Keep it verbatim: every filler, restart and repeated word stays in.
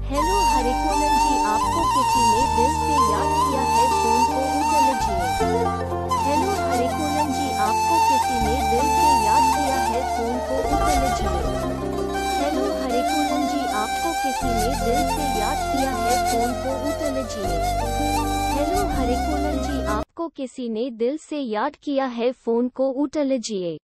Hello हरिकोलन जी, आपको किसी ने दिल से याद किया है, फोन को उठा लीजिए। हेलो हरिकोलन जी, आपको किसी ने दिल से याद किया है, फोन को उठा लीजिए। हेलो हरिकोलन जी, आपको किसी ने दिल से याद किया है, फोन को उठा लीजिए। हेलो हरिकोलन जी, आपको किसी ने दिल से याद किया है, फोन को उठा लीजिए।